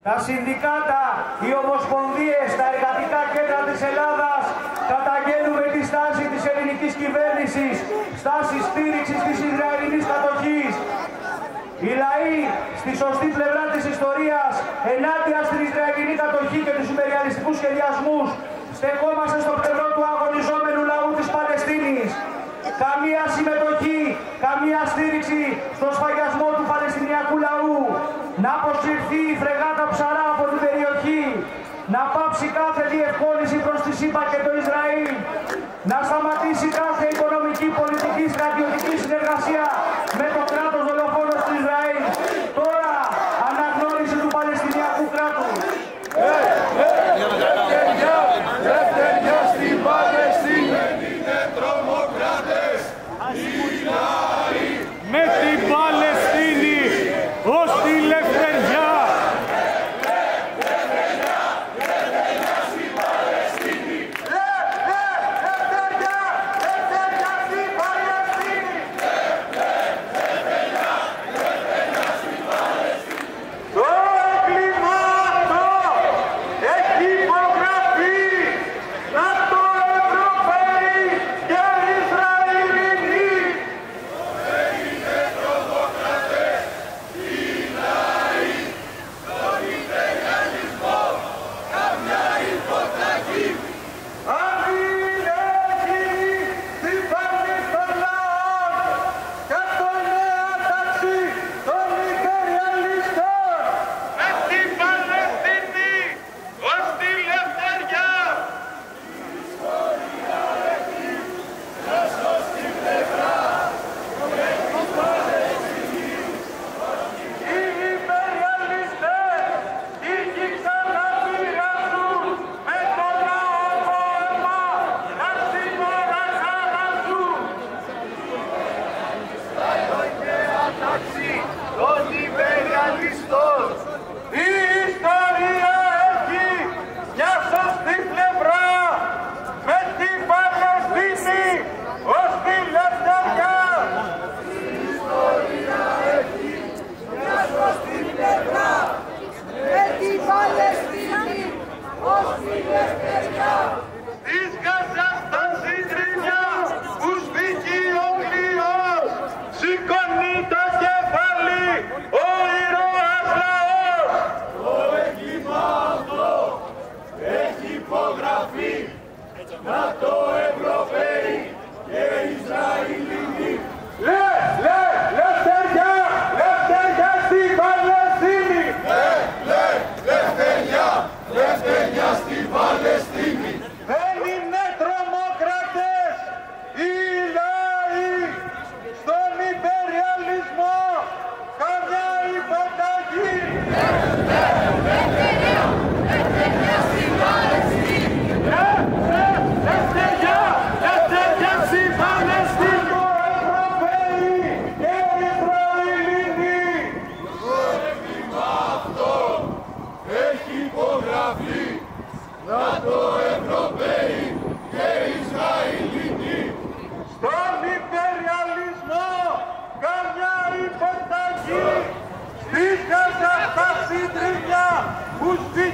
Τα συνδικάτα, οι ομοσπονδίες, τα εργατικά κέντρα της Ελλάδας καταγγέλνουμε τη στάση της ελληνικής κυβέρνησης, στάση στήριξης της Ισραηλινής κατοχής. Οι λαοί στη σωστή πλευρά της ιστορίας, ενάντια στην Ισραηλινή κατοχή και τους υπεριαλιστικούς σχεδιασμούς, στεκόμαστε στο πλευρό του αγωνιζόμενου λαού της Παλαιστίνης. Καμία συμμετοχή, καμία στήριξη στο σφαγιασμό του Παλαιστινιακού λαού. Να αποσυρθεί η φρεγάτα Ψαρά από την περιοχή. Να πάψει κάθε διευκόλυνση προς τη ΣΥΠΑ και το Ισραήλ. Να σταματήσει κάθε οικονομική, πολιτική, στρατιωτική συνεργασία με το κράτος δολοφόνος του Ισραήλ. Τώρα, αναγνώριση του Παλαιστινιακού κράτους. Λευτεριά στην Παλαιστίνη. Είναι τρομοκράτες οι λαοί. Με την Παλαιστίνη ως τη λευτεριά. ΝΑΤΟ, Ευρωπαίοι και Ισραηλινοί. Λευτεριά! Λευτεριά στην Παλαιστίνη! Λευτεριά στην Παλαιστίνη. Δεν είναι τρομοκράτες οι λαοί στον υπεριαλισμό, καμιά υποταγή. Λευτεριά στην Παλαιστίνη. Λευτεριά στην Παλαιστίνη. Ευρωπαίοι και Ισραηλινοί. Το έγκλημα αυτό έχει υπογραφεί. ΝΑΤΟ, Ευρωπαίοι και Ισραηλινοί. Στον υπεριαλισμό, καμιά υποταγή. Στήχαζα τα συντριμμιά που